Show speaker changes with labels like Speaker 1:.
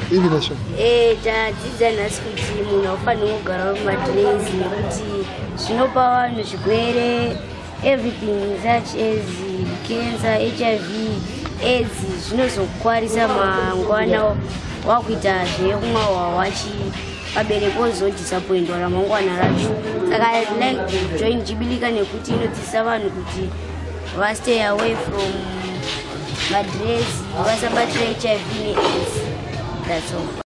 Speaker 1: Hivi nasho.
Speaker 2: Tadzidza nhasi kuti munhu aufaniri kugara mumadhirezi nekuti zvinopa vanhu zvirwere everything such as cancer, HIV, AIDS zvinozokwarisa mangwana wakuita zvekumwa hwawachi vabereki vozodisappointwa ramangwana racho. Saka I like to join Jibilika nekuti inodzidzisa vanhu kuti stay away from madhirezi, vasabatira HIV ne AIDS. That's all.